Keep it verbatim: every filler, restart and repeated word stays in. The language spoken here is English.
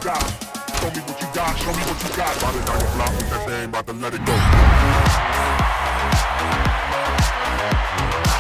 got. Show me what you got, show me what you got. Riding down your block with that thing, about to let it go.